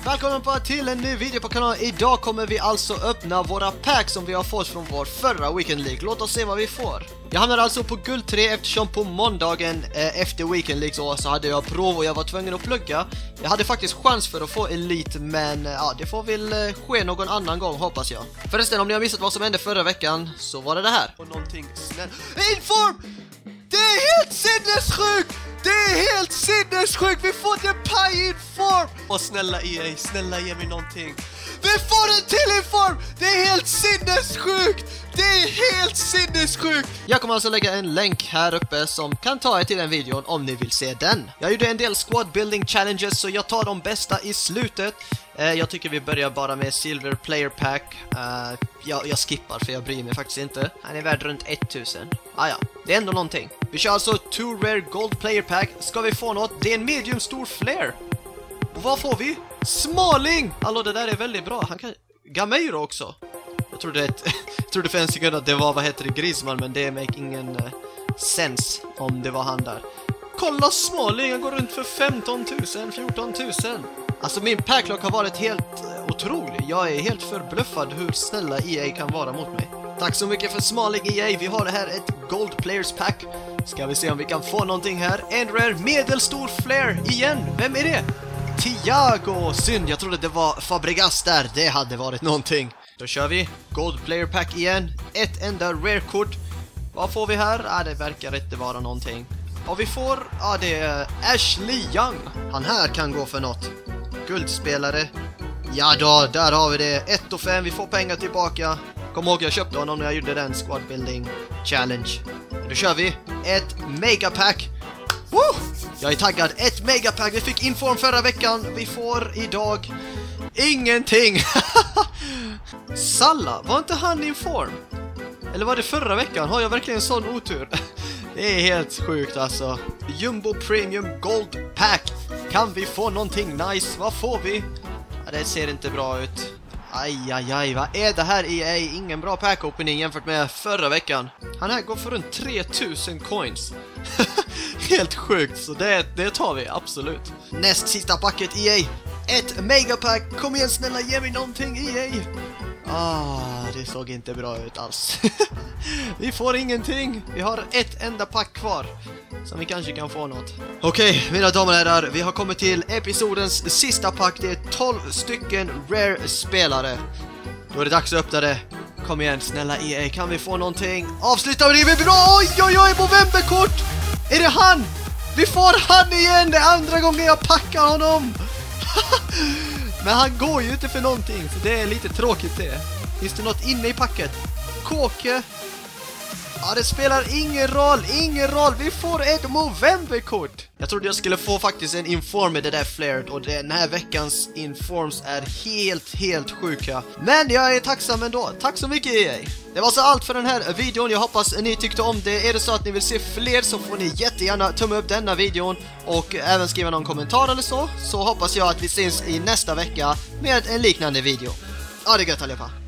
Välkommen till en ny video på kanalen. Idag kommer vi alltså öppna våra packs som vi har fått från vår förra Weekend League. Låt oss se vad vi får. Jag hamnar alltså på guld 3 eftersom på måndagen efter Weekend League så hade jag prov och jag var tvungen att plugga. Jag hade faktiskt chans för att få Elite, men ja, det får väl ske någon annan gång, hoppas jag. Förresten, om ni har missat vad som hände förra veckan så var det här. Och någonting snällt. Inform! Det är helt sinnessjukt! Det är helt sinnessjukt! Vi får en paj-inform! Och snälla EA, snälla ge mig någonting. Vi får en till inform! Det är helt sinnessjukt! Det är helt sinnessjukt! Jag kommer alltså lägga en länk här uppe som kan ta er till den videon om ni vill se den. Jag gjorde en del squad building challenges så jag tar de bästa i slutet. Jag tycker vi börjar bara med Silver Player Pack. Jag skippar för jag bryr mig faktiskt inte. Han är värd runt 1000. Ja, det är ändå någonting. Vi kör alltså 2 Rare Gold Player Pack. Ska vi få något? Det är en medium stor flare. Och vad får vi? Smalling! Alltså det där är väldigt bra. Han kan... Gameiro också. Jag trodde för en sekund att det var, Griezmann, men det make ingen sens om det var han där. Kolla Smalling, han går runt för 15 000, 14 000. Alltså min packlock har varit helt otrolig. Jag är helt förbluffad hur snälla EA kan vara mot mig. Tack så mycket för Smalling EA. Vi har här ett Gold Players Pack. Ska vi se om vi kan få någonting här. En rare medelstor flare igen. Vem är det? Thiago. Synd, jag trodde det var Fabregas där. Det hade varit någonting. Då kör vi Gold Player Pack igen. Ett enda rare-kort. Vad får vi här? Det verkar inte vara någonting. Och vi får, det är Ashley Young. Han här kan gå för något. Guldspelare. Ja då, där har vi det. 1 och 5, vi får pengar tillbaka. Kom ihåg, jag köpte honom när jag gjorde den squad building challenge. Då kör vi ett megapack. Woo! Jag är taggad. Ett megapack. Vi fick inform förra veckan. Vi får idag ingenting. Salla, var inte han inform? Eller var det förra veckan? Har jag verkligen sån otur? Det är helt sjukt alltså. Jumbo Premium Gold Pack. Kan vi få någonting nice? Vad får vi? Det ser inte bra ut. Aj, vad är det här EA? Ingen bra pack opening jämfört med förra veckan. Han här går för runt 3000 coins. Helt sjukt, så det tar vi, absolut. Näst sista packet EA. Ett megapack. Kom igen snälla, ge mig någonting EA. Det såg inte bra ut alls. Vi får ingenting. Vi har ett enda pack kvar som vi kanske kan få något. Okej, mina damer och herrar, vi har kommit till episodens sista pack. Det är 12 stycken rare spelare. Då är det dags att öppna det. Kom igen snälla EA, kan vi få någonting? Avsluta med det bra. Oj, Movember-kort. Är det han? Vi får han igen. Det är andra gången jag packar honom. Men han går ju inte för någonting, så det är lite tråkigt det. Finns det något inne i packet? Kåke. Det spelar ingen roll. Vi får ett Movember-kort. Jag trodde jag skulle få faktiskt en inform med det där flared. Och den här veckans informs är helt sjuka. Men jag är tacksam ändå. Tack så mycket EA. Det var så allt för den här videon. Jag hoppas ni tyckte om det. Är det så att ni vill se fler så får ni jättegärna tumma upp denna videon. Och även skriva någon kommentar eller så. Så hoppas jag att vi syns i nästa vecka med en liknande video. Det är gött allihopa.